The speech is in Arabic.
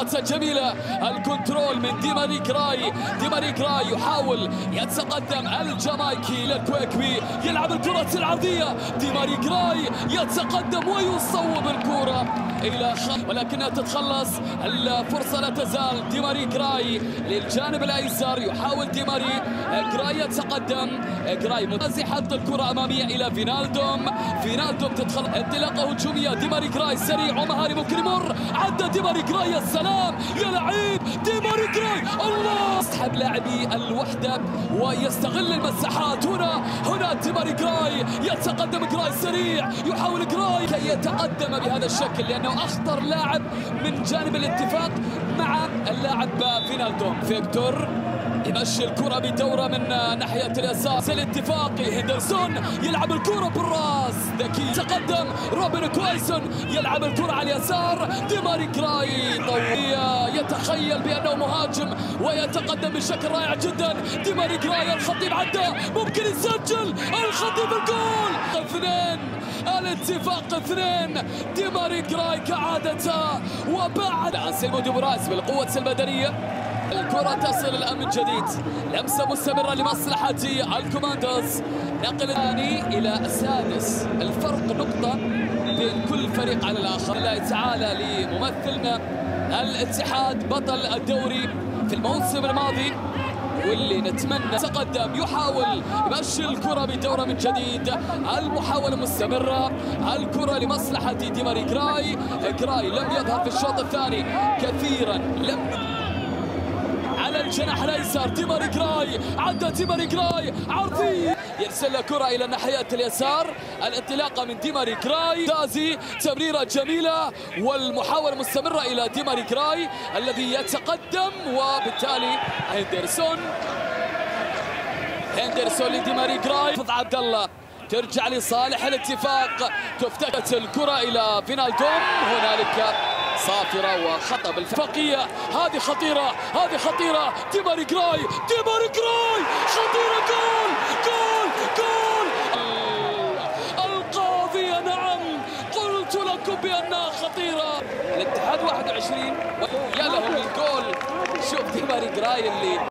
كرة جميلة، الكنترول من ديماري جراي. ديماري جراي يحاول يتقدم، الجامايكي للكويكبي يلعب الكرة العرضية. ديماري جراي يتقدم ويصوب الكرة إلى ولكنها تتخلص. الفرصة لا تزال. ديماري جراي للجانب الأيسر، يحاول ديماري جراي يتقدم. جراي حط الكرة أمامية إلى فينالدوم. فينالدوم تدخل انطلاقة هجومية. ديماري جراي سريع ومهاري، ممكن يمر. عدى ديماري جراي، يا سلام يا لعيب ديماري جراي. الله، يسحب لاعبي الوحدة ويستغل المساحات. هنا ديماري جراي يتقدم. جراي سريع، يحاول جراي كي يتقدم بهذا الشكل لأنه أخطر لاعب من جانب الاتفاق مع اللاعب فينالدوم. فيكتور يمشي الكرة بدورة من ناحية اليسار الاتفاقي. هندرسون يلعب الكرة بالراس، ذكي تقدم. روبن كويسون يلعب الكرة على اليسار. ديماري جراي ضوئية، يتخيل بأنه مهاجم ويتقدم بشكل رائع جدا. ديماري جراي، الخطيب عدى، ممكن يسجل. الخطيب الجول. 2 الاتفاق 2. ديماري جراي كعادته وبعد سيمو ديبراس بالقوة البدنية. الكرة تصل الآن من جديد، لمسة مستمرة لمصلحة الكوماندوز. نقل الثاني إلى السادس، الفرق نقطة بين كل فريق على الآخر. الله تعالى لممثلنا الاتحاد بطل الدوري في الموسم الماضي، واللي نتمنى تقدم. يحاول يمشي الكرة بدورة من جديد، المحاولة مستمرة. الكرة لمصلحة ديماري جراي. جراي لم يظهر في الشوط الثاني كثيرا، على الجناح الايسر. ديماري جراي عدى. ديماري جراي عرضي، يرسل كرة الى ناحية اليسار. الانطلاقة من ديماري جراي. تازي تمريرة جميلة والمحاولة مستمرة الى ديماري جراي الذي يتقدم، وبالتالي هندرسون لديماري جراي. عبد الله ترجع لصالح الاتفاق، تفتكت الكرة الى فينالدوم. هنالك صافرة وخطأ بالفقية. هذه خطيرة، هذه خطيرة. ديماري جراي، ديماري جراي خطيرة. جول جول جول. القاضية، نعم قلت لكم بأنها خطيرة. الاتحاد 21 يا له من جول. شوف ديماري جراي اللي